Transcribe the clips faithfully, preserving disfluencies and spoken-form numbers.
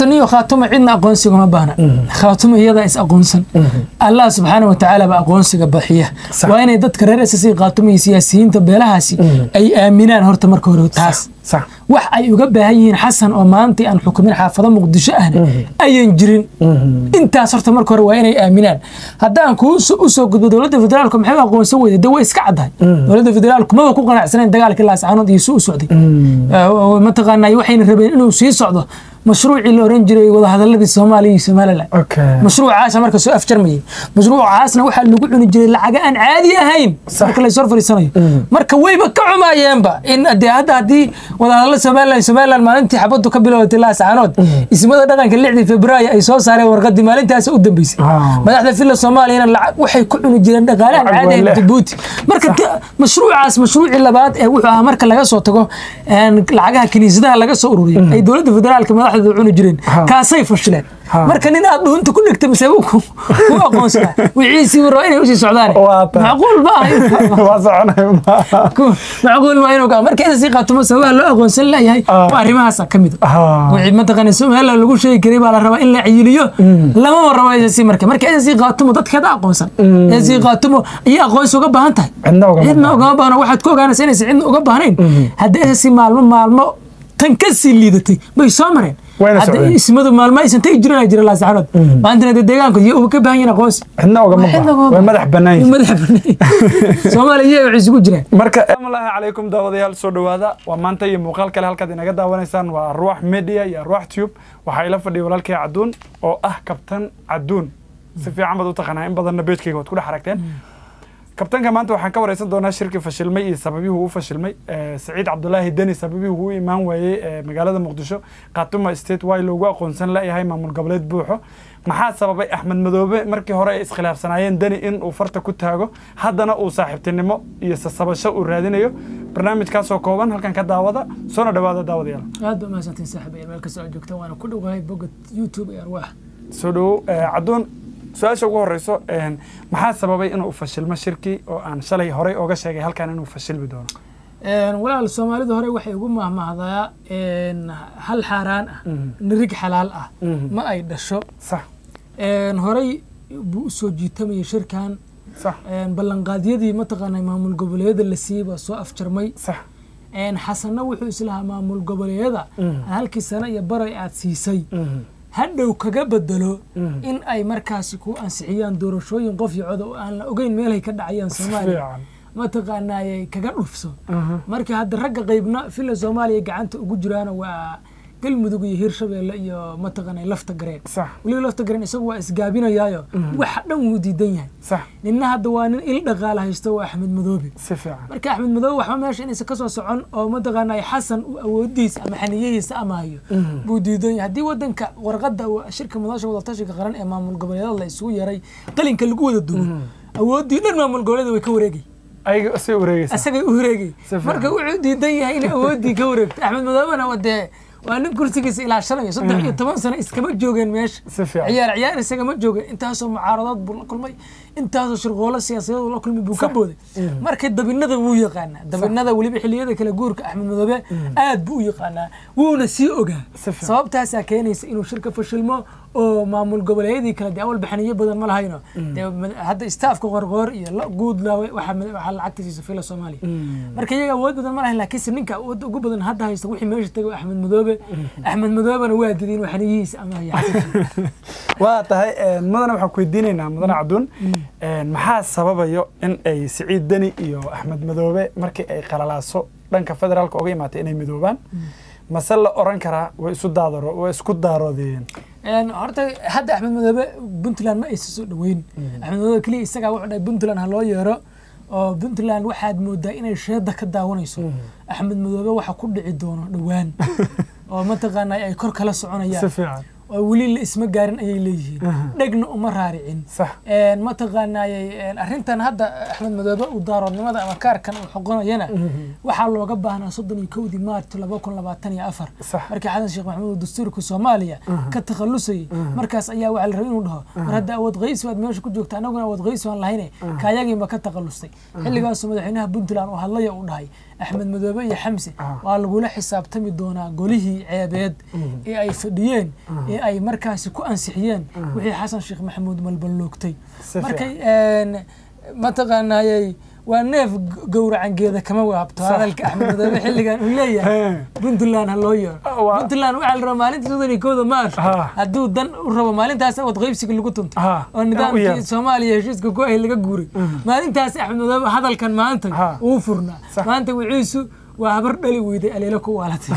نيو خاتم عندنا أقونسي ما بهنا خاتم هي ذا إس أقونسن الله سبحانه وتعالى بأقونسي قبحية وين يدت كرر أساسي خاتم سياسيين تبلها سي أي آمنان هرت مركور تاس صح wax ay uga baahan yihiin xasan oo maanta aan xukumin xaafado muqdisho ahna ayaan jirin intaas horta marka hore waa inay aaminaan haddaan ku u soo gudbo dawladda federaalka maxay aqoonsan weyday dawa iska cadahay dawladda federaalku ma ku qanacsaneen dagaalka la saacanood iyo soo socday ma taqaanay waxayna rabeen inuu sii socdo مشروعي اللي أورنجري وده هذا الذي الصومالي سومالي أوكي مشروع عاش مركز سو أفجر مي مشروع عاسنا وحال نقول نجري العجان عادي أهين مركز اللي يصرف السنة مركز ويبا كعما ينبا إن أدي هذا دي وده الله سومالي سومالي ما أنت حبضته قبل وتلا سعنود اسمه ده كان كل عدي فبراير أي صوص عليه ورقد ما أنت هسه قدام بيسي ما نحن في الصومالي هنا وحي كل نجري العجان عادي تبوتي مركز مشروع عاس مشروع اللي بعد وحها مركز اللي جالس وتجو العجان كنيسة اللي جالس أوروري أي دولة فدرال كمان عونو جرين كاسay fashleen marka nin aad dhunta ku dhigtay masabuku ku aqoonsan wixiisi waro inay u sii socdaan macquul ba waa soconay macquul ma inuu ka marka si qaatimo sabab loo aqoonsan leeyahay waa arimahaas kamid wixii ma taqaan Soomaaliya lagu sheegi karay baa la rabaa in la ciyiliyo lama rabo si marka marka si qaatimo dadka aqoonsan si qaatimo iyo aqoonsi uga baahan tahay cidna uga baahan waxaad ku ogaanaysaa inay cidna uga baahnayn haddii si maalmo maalmo tan ka sii liidatay bay soo mareen هذا اسمه مال ما يسنتي يجري يجري الله سبحانه ما عندنا الدجاج كذي وكبه هنا قوس إحنا وجماعة ومدح بناي ومدح بناي سومالية وعزق جري مركز السلام الله عليكم داوديال سودو هذا ومانتي مقال كله هالكذا نجد ونسان وروح ميديا يا روح تيوب وحيلا فدي ولا الكي عدون أو أه كابتن عدون سفي عمدو تقنعين بدل نبيت كي كل حركتين كابتن كمان تو حنكور رئيس دونا شركة فشلمي سببيه هو فشلمي آه سعيد عبد الله الدني سببيه هو إمام ويا آه مقالة مقدشة قاتم استيت واي لوجا قنصن لا هاي مع القبلات بوحه محل سبب أحمد مذوبة مركي هراء إسخلاف سنايين دني إن وفرت كنت هاجو حدنا وصاحب تنمو يسسب الشو ورادينيو برنامج كاسو كوبان هل كان كده وضع صورة دوادا داود يلا هذا ما سنتين سحب يا ملك سعود جوكتوا أنا كله وهاي بوجت يوتيوب أرواح سودو آه عدون سؤال شو قول رئيسه إن محل سببي إنه فشل ما شركي أو أن شلي هراء أو جشة هل كان إنه فشل بدونه إن ولا الصومالي ده هراء وحي يقوم مع مع ذا إن هل حران نريج حلال أه ما أيد الشو صح إن هراء بوسوجي تمي شركان صح إن بلنقادية دي منطقة معمول قبلية اللي سيبه سو أفشر مي صح إن حسن نوحي سلها معمول قبلية ده هل كسنة يبرأ عتسيسي هذا وكجاب الدلو إن أي مركز يكون أنسعيان دور شوي ينقف يعود أن أوجين ماله يكدع عيان سومالي ما تقعنا كجاب نفسه مركز هذا الرجع غيبنا في الصومالي قعنت وجرانا وكل مدوق يهير شبه لا ما تقعنا لفت جرين صح وليه لفت جرين يسوى إسجابينا يايو واحد مودي دنيا صح لأن هذا وان إلى دغالة يستوى أحمد مذوبي صفيع مركز أحمد مذوبي وحنا ماشي إن سكسر صعون أو ما تقعنا يحسن وديس أما حنيه سأما هيو بودي دنيا دي ودن ك ورقد شركة مداشة ولا تشركة قرن إمام القبلية الله يسوي يا ري قلين كالجود الدنيا أودي لنا إمام القبلية ويكورجي أي أسوي ورقي أسوي ورقي مركز ودي دنيا هنا أودي كورج أحمد مذوبي أنا ودي وأنا كرسيكس إلى عشرة صدق طبعا سنة إسكمت جوجن ماش عيار عيار إسكمت جوجن أنت هسه معارضات كل ما أنت هسه شغالة سياسية ولا كل ما بوكبود مركز دبنا ذا ويقانا دبنا ذا ولي بحليه ذا كلا جورك أحمد مذوبي آد بويقانا ونسيوجا صوب تاسع كينيس إنه شركة فشلمة أو معمول قبل هذه كلا دي أول بحنية بدل ما لهينا هذا استاف كغرغر يلا جود لا واحد واحد عكس في الصومالي مركز يجا ود بدل ما لهينا لكن سنين كود جو بدل هذا هيستوي حماش تجو أحمد مذوبي أحمد مذوبي أنا وادين وحنيس أما هي واتهاي مدن وحكوا الديننا مدن عدون محل سبب يو إن أي سعيد دني يو أحمد مذوبي مركز أي قرالاسو لأن كفدرال كوجي ما تيني مذوبان مسألة أورانكرا ويسود دارو ويسكود دارو دين يعني هرت هذا أحمد مذوبي بنتلان ما يسوي وين أحمد مذوبي كلي يسقى واحد بنتلان هلا يرى أو بنتلان واحد مدة الشهادة كده ونيسو أحمد مذوبي واحد كل عدونه دوان أو منطقة أي كرك لا سعونية ولي الاسم قارن أي ليه نجنا أمر هارعين صح ما تغنى الأرنتان هذا أحمد مذوبي ودار لماذا مكار كانوا حقنا ينا وحلو قبها صدني كودي مارت لباكون لبعتني أفر صح مركز حسن شيخ محمود الدستور كصوماليا كتخلصي مركز أيها وعلى الرئين ودها مرد أود غيس واد ماشي كنت جوكتنا وأنا أود غيس وأنا هنا كايجي ما كتخلصتي اللي قاسوا مدحينها بنتلان وهلا يودهاي axmed madoobe iyo xamse waa lagula xisaabtami doonaa golihii ceebeed ee ay fadhiyeen ee ay markaasi ku ansixiyeen wixii xasan sheekh maxamuud malballoogtay markay mataqaanayay waa neef gowracan geeda kama waabto hadalka axmed madoobe xilligan uu leeyahay puntland ha loo yeero puntland waxaa la rabaa maalinta soddon iyo kowda maarch hadduu dan u rabo maalintaas wad qaybsiga lagu tunto oo nidaamkii soomaaliya heshiiska ku ahay laga guuray maalintaas axmed madoobe hadalkan maanta uu furnaa maanta wiciisu waa habar dhali weyday aleelo ku waalatay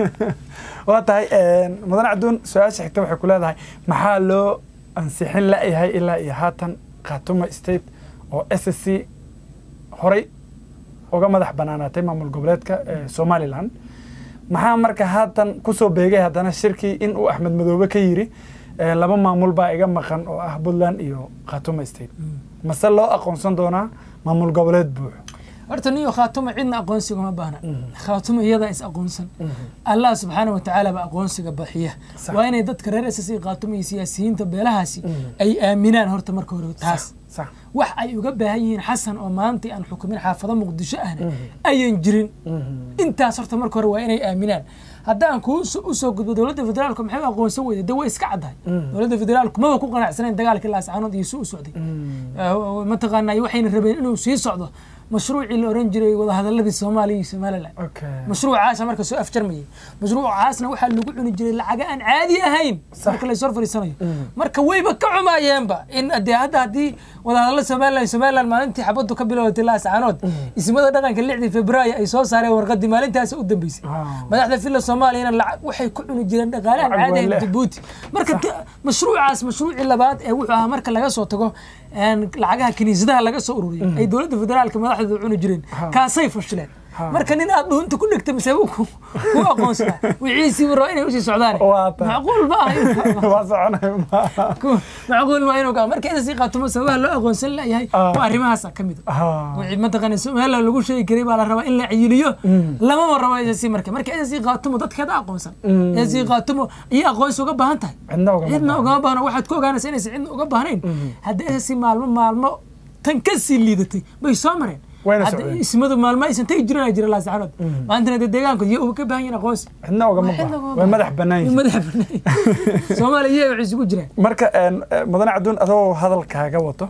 waa tahay mudan cabduun su-aasha xigta waxay ku leedahay maxaa loo ansixin la-yahay ilaa iyo haatan khaatuma state oo s s c horay uga madax banaanaatay maamul goboleedka somaliland maxaa marka haatan kusoo beegay haddana shirkii in uu axmed madoobe ka yiri laba maamul baa iga maqan oo ah puntland iyo khaatuma state mase loo aqoonsan doonaa maamul goboleed buuxo horta niyo khaatuma cidna aqoonsiga ma baahna khaatuma iyada is aqoonsan allah subxaanahu watacaala baa aqoonsiga bixiya waa inay dadka reer s s khaatuma iyo siyaasiyiinta beelahaasi ay aaminaan horta marka hore taas wax ay uga baahan yihiin xasan oo maanta aan xukumin xaafado muqdisho ahna ayan jirin intaas horta marka hore waa inay aaminaan haddaan kuu u soo gudbo dowladda federaalku maxay aqoonsan weyday de way iska caddahay dowladda federaalku maba ku qanacsanayn dagaalkii laascaanood iyo suu u socday mataqaanaa waxayna rabeen inuu sii socdo mashruucii la oran jiray wada hadalladii Soomaaliya iyo Somaliland mashruucaas marka soo afjarmayay mashruucaasna waxa lagu cuni jiray lacag aan caadi ahayn marka la soo fariisanayo marka wayba ka cumaayeenba in hadii hadii wada hadallada Somaliland Somaliland maalintii xabadu ka bilowday laascaanood ismada dhaqanka lixdii Febraayo ay soo saareen warqadii maalintaas u dambeysay madaxda filla Soomaaliya lacag waxay ku cuni jireen dhaqaale aan caadi ahayn Djibouti marka mashruucaas mashruucii labaad ee wuxuu ahaa marka laga soo tago aan lacagaha kaniisadaha laga soo ururiyay ay dowladda federaalka madaxda cuni jireen kaasay fashileen marka nin aad dhunta ku dhigtay masabu ku aqoonsada wixiisi waro inay u sii socdaan macquul ma aha waa soconay macquul ma inuu ka marka inay si qaatumo sabaha loo aqoonsan leeyahay waa arrimahaas ka mid ah wixii mataqaan Soomaaliya lagu sheegi karay baa la rabaa in la ciyiliyo lama ma rabo inay si marka marka inay si qaatumo dadkeeda aqoonsan inay si qaatumo iyo aqoonsi uga baahan tahay cidna uga baahan waxaad ku ogaanaysaa inay cidna uga baahnayn haddii si maalmo maalmo tan ka sii liidatay bay soo mareen ismadu maalmo aysan tay jiraan jira laascaanood maantana deegaanku iyo uu ka baahan yahay aqoonsi cidna uga maqan way madax banaan madax banaan Soomaaliya waxay isugu jiraan marka mudan cabduun adoo hadalkaaga wato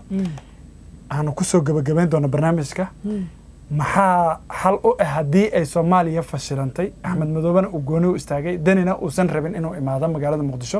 aanu ku soo gabagabeyn doona barnaamijka maxaa xal u ah hadii ay Soomaaliya fashilantay Axmed Madoobana uu gooni u istaagay danina uusan rabin inuu imaado magaalada Muqdisho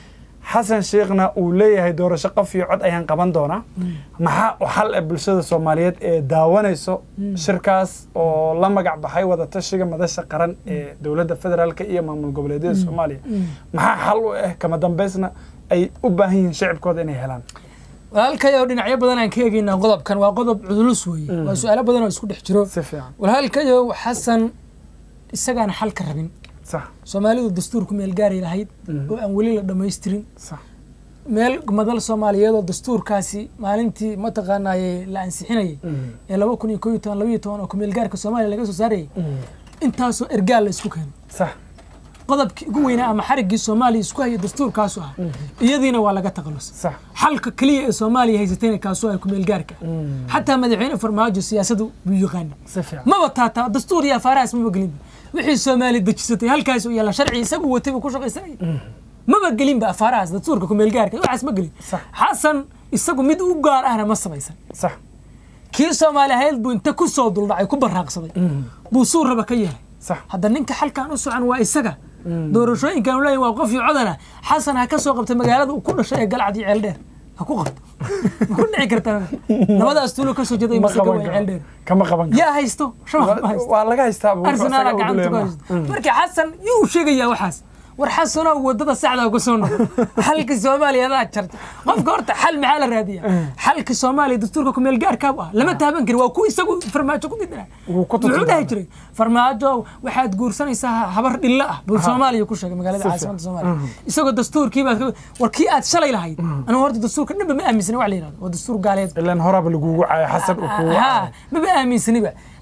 xasan sheekhna uu leeyahay doorasho qof iyo cod ayaan qaban doonaa maxaa u xal ee bulshada Soomaaliyeed ee daawanayso shirkaas oo la magac baxay wada tashiga madasha qaran ee dowladda federaalka iyo maamul goboleedyada Soomaaliya maxaa xal u ah kama dambeysna ay u baahan yihiin shacabkooda inay helaan walaalkayo dhinacyo badan aan ka eegaynaa qodobkan waa qodob culus weeye waa su'aalo badan oo isku dhex jiro walaalkayo xasan isagaan xal ka rabin صح Soomaalidu dastuurku meel gaari lahayd oo aan wali la dhameystirin صح meel madal Soomaaliyeed oo dastuurkaasi maalintii ma taqaanay la ansixinay ee laba kun iyo kow iyo toban laba iyo toban oo meel gaarka Soomaaliya laga soo saaray intaas oo ergaal la isku keenay صح qodobkii ugu weynaa ama xarigii Soomaaliya isku hayay dastuurkaas ah iyadiina waa laga taqalus صح xalka kaliya ee Soomaaliya haysatay kaas oo ay ku meel gaarka hatta madaxweyne farmaajo siyaasadu buu yaqaan ma wataata dastuur iyo faraas ma galin wixii Soomaali dajisatay halkaas oo yala sharci isagu watay ku shaqaysanay ma ba galin ba faraas dastuurka ku meel gaarka waxaas ma galin xasan isagu mid u gaar ahna ma samaysan صح kii Soomaali hayl buu inta ku soo duldhacay ku baraaqsaday buu soo raba ka yahay صح hadda ninka xalkan u socon waa isaga doorashooyinkan uu leeyahay waa qof iyo codana xasan ha ka soo qabtay magaalada uu ku dhashay ee galcad iyo ceel dheer ha ku qabto ku dhici kartaa labadaas tuulo ka soo jeeday masaga waa ceel dheer kama qaban yaa haysto shabaq ma haysto waa laga haystaa Arsenal gacanta ku haysto markii xasan yuu sheegaya waxaas war xasano wadada saxda uga soo noqdo xalka Soomaaliya aad jartay qofka horta xal maxaa la raadiyaa xalka Soomaaliya dastuurka ku meel gaarka ah lama taaban kari waa ku isagu farmaajo ku didana wuxuu dhahay jiray farmaajo waxaad guursanaysaa habar dhilla ah buu Soomaaliya ku sheegay magaalada caasimadda Soomaaliya isagoo dastuurkii baa warkii aad shalay lahayd anigu horta dastuurka dhanba ma aaminsana wax la yiraahdo waa dastuur gaaleed ilaan horaba lagu wacay xasan uu ku ha ma aaminsaniba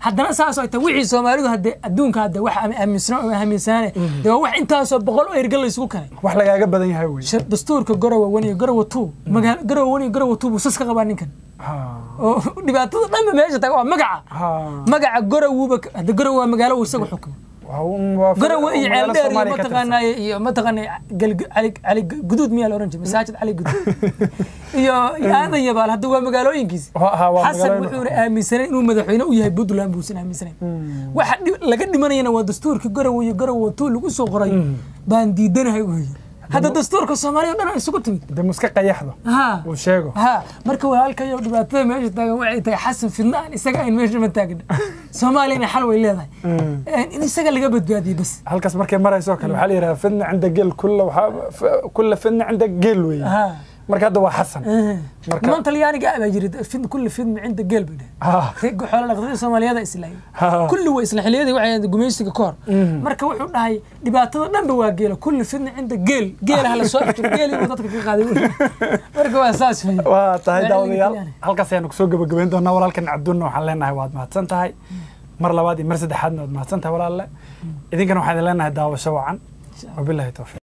haddana saas ay tahay wixii Soomaalidu hadda adduunka hadda wax aaminsan oo aaminsan de wax intaas oo boqol oo ergal la isugu kanay wax lagaaga badan yahay way dastuurka Garowe one iyo Garowe two magaalo Garowe one iyo Garowe two buu saska qabaa ninkan oo dhibaatada dhanba meesha taag waa magaca magaca Garowe hadda Garowe waa magaalo uu isagu xukumo Garowe iyo Ceeldheer iyo mataqaanay iyo mataqaanay Ali Ali Guduud miyaa la oran jiray masaajid Ali Guduud iyo aadan yabaal hadda waa magaalooyinkiisa xasan wuxuu aaminsanay inuu madaxweyne u yahay Puntland buu san aaminsanay waxa laga dhimanayna waa dastuurka Garowe iyo Garowe two lagu soo qoray baan diidanahay weey هذا دستور كصومالي ودنا isugu timid de muska qayaxdo uu sheego ha marka walaalkayo dhibaatada meesha taagan waxay tahay xasan fidnaan isaga in meesha ma taagna Soomaalina xal way leedahay in isaga laga badbaadiyo bas halkaas markay marayso kale waxa la yiraahdaa fidna cinda gel kullu waxa kullu fidna cinda gel way marka hada waa xasan marka man talyaaniga aba jirid fidna kullu fidna cinda gel bada ah xoolo dhaqatada Soomaaliyada islaahay kullu way isla xiliyada waxay gumeysiga koor marka wuxuu dhahay dhibaatada dhanba waa geelo kullu fidna cinda gel geel hala soo xiro geel iyo dadka ka qaaday marka waa saas waa tahay daawadayaal halkaas ayaan ku soo gabagabeyn doonaa walaalkan Cabduun waxaan leenahay waad mahadsan tahay mar labaad iyo mar saddexaadna waad mahadsan tahay walaalle idinkana waxaan leenahay daawasho wacan wabillahi tawfiiq